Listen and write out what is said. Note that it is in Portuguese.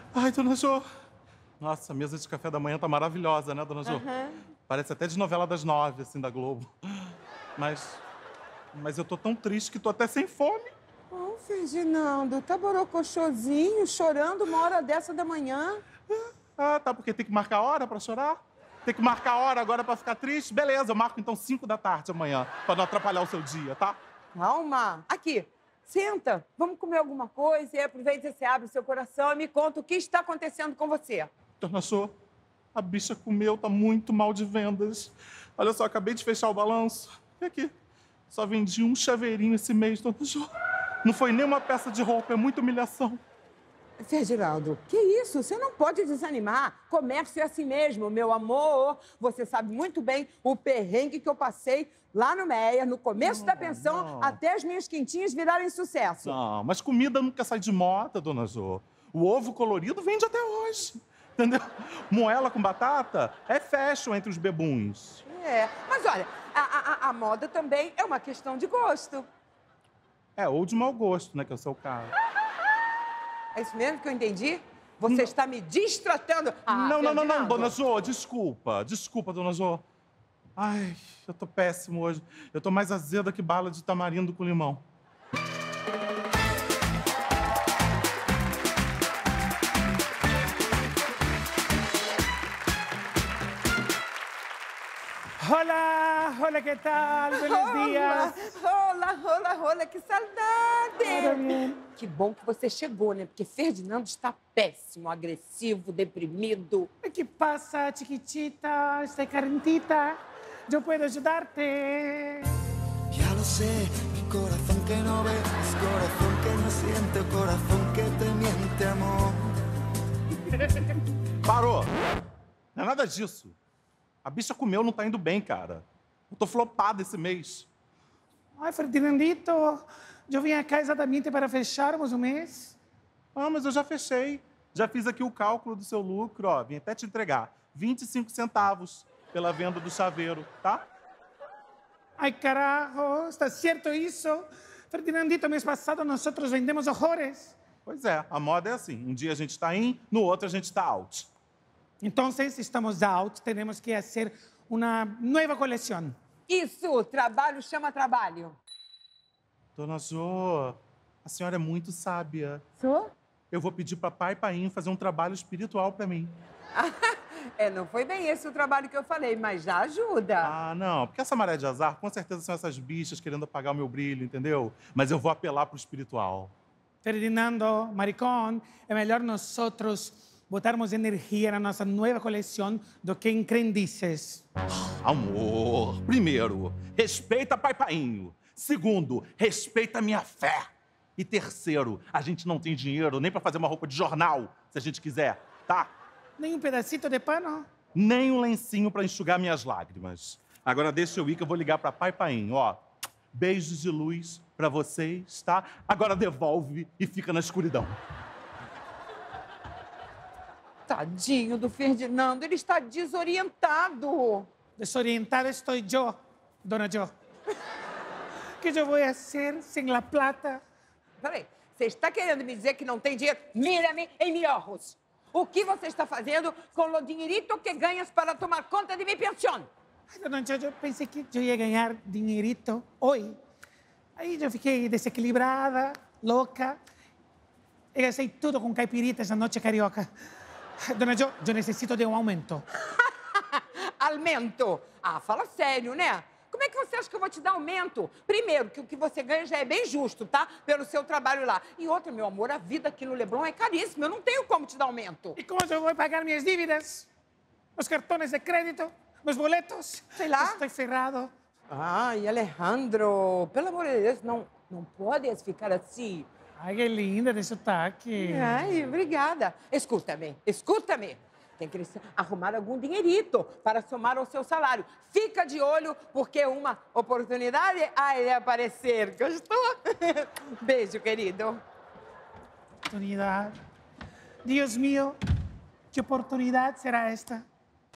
Ai, dona Jo. Nossa, a mesa de café da manhã tá maravilhosa, né, dona Jo? Parece até de novela das 9, assim, da Globo. Mas eu tô tão triste que tô até sem fome. Ô, Ferdinando, tá borocochosinho, chorando uma hora dessa da manhã? Ah, tá, porque tem que marcar hora pra chorar? Tem que marcar hora agora pra ficar triste? Beleza, eu marco então 5 da tarde amanhã, pra não atrapalhar o seu dia, tá? Calma. Aqui, senta. Vamos comer alguma coisa e aproveita e você abre o seu coração e me conta o que está acontecendo com você. Dona Jo, a bicha comeu, tá muito mal de vendas. Olha só, acabei de fechar o balanço. E aqui, só vendi um chaveirinho esse mês, dona Jo. Não foi nem uma peça de roupa, é muita humilhação. Ferdinando, que isso? Você não pode desanimar. Comércio é assim mesmo, meu amor. Você sabe muito bem o perrengue que eu passei lá no Meia, no começo da pensão, até as minhas quentinhas virarem sucesso. Não, mas comida nunca sai de moda, dona Jo. O ovo colorido vende até hoje, entendeu? Moela com batata é fashion entre os bebuns. É, mas olha, a moda também é uma questão de gosto. É, ou de mau gosto, né, que é o seu caso. É isso mesmo que eu entendi? Você está me distratando. Não, Ferdinando. dona Jo, desculpa. Desculpa, dona Jo. Ai, eu tô péssimo hoje. Eu tô mais azeda que bala de tamarindo com limão. Hola, hola, ¿qué tal? Buenos días. Rola, que saudade! Tudo bem? Que bom que você chegou, né? Porque Ferdinando está péssimo, agressivo, deprimido. ¿Qué pasa, chiquitita? Estoy calentita. Yo puedo ayudarte. Ya lo sé, mi corazón que no ves, corazón que no siente, corazón que te miente, amor. Parou! Não é nada disso. A bicha comeu, não tá indo bem, cara. Eu tô flopado esse mês. Ai, Ferdinandito, eu vim cá exatamente para fecharmos o mês. Ah, mas eu já fechei. Já fiz aqui o cálculo do seu lucro, ó. Vim até te entregar. 25 centavos pela venda do chaveiro, tá? Ai, carajo, ¿está cierto isso? Ferdinandito, mês passado nós vendemos horrores. Pois é, a moda é assim. Um dia a gente tá in, no outro a gente tá out. Então, estamos out, temos que fazer uma nova coleção. Isso, trabalho chama trabalho. Dona Jo, a senhora é muito sábia. Sou? Eu vou pedir pra pai e painho fazer um trabalho espiritual pra mim. Não foi bem esse o trabalho que eu falei, mas já ajuda. Ah, não, porque essa maré de azar, com certeza são essas bichas querendo apagar o meu brilho, entendeu? Mas eu vou apelar pro espiritual. Ferdinando, maricón, é melhor nós botarmos energia na nossa nova coleção do que em crendices. Amor, primeiro, respeita pai e painho. Segundo, respeita minha fé. E terceiro, a gente não tem dinheiro nem pra fazer uma roupa de jornal, se a gente quiser, tá? Nem um pedacito de pano? Nem um lencinho pra enxugar minhas lágrimas. Agora deixa eu ir que eu vou ligar pra pai e painho, ó. Beijos de luz pra vocês, tá? Agora devolve e fica na escuridão. Tadinho do Ferdinando, ele está desorientado. Desorientada estou eu, dona Jo. O que eu vou fazer sem a plata? Peraí, você está querendo me dizer que não tem dinheiro? Mira-me em meus ojos. O que você está fazendo com o dinheirito que ganhas para tomar conta de minha pensão? Ai, dona Jo, eu pensei que eu ia ganhar dinheirito hoje. Aí eu fiquei desequilibrada, louca. E gastei tudo com caipiritas na noite carioca. Dona Jo, eu necessito de um aumento. Aumento? Fala sério, né? Como é que você acha que eu vou te dar aumento? Primeiro, que o que você ganha já é bem justo, tá? Pelo seu trabalho lá. E outra, meu amor, a vida aqui no Leblon é caríssima. Eu não tenho como te dar aumento. E como eu vou pagar minhas dívidas? Os cartões de crédito? Meus boletos? Sei lá. Estou ferrado. Ai, Alejandro, pelo amor de Deus, não podes ficar assim. Ai, que linda de sotaque. Ai, obrigada. Escuta-me. Tem que arrumar algum dinheirito para somar ao seu salário. Fica de olho, porque uma oportunidade há de aparecer. Gostou? Beijo, querido. Oportunidade. Deus mío, que oportunidade será esta?